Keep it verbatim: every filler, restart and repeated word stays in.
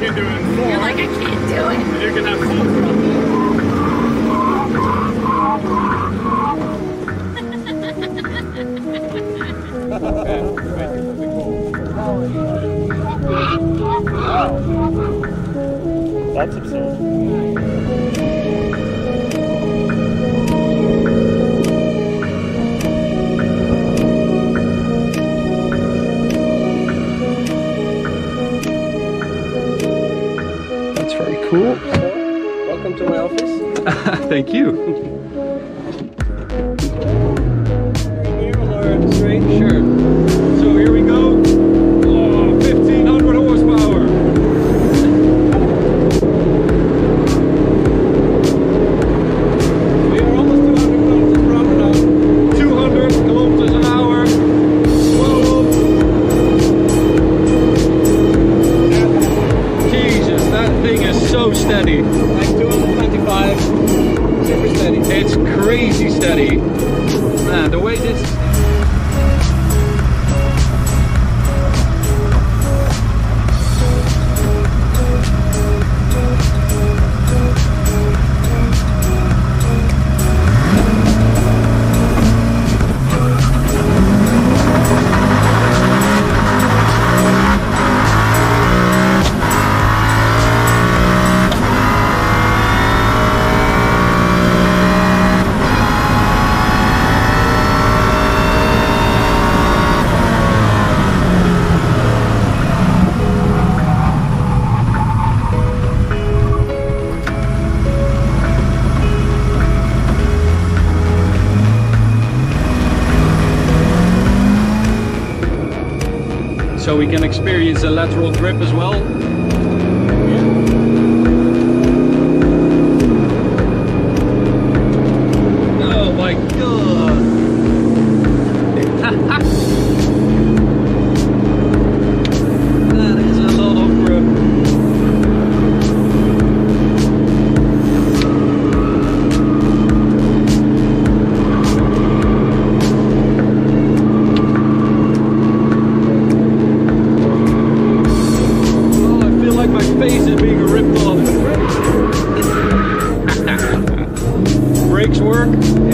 can do it in four. You're like, I can't do it. You can have fun. That's absurd. That's very cool. So, welcome to my office. Thank you. Here or straight? Sure. So here we go. Oh, fifteen hundred horsepower. We are almost two hundred kilometers per hour now. two hundred kilometers an hour. Whoa. Jesus, that thing is so steady. Like two hundred twenty-five. Super steady. It's crazy steady. Man, the way this... So we can experience a lateral grip as well. Oh my god! That is a lot of grip. Face is being ripped off. Brakes work.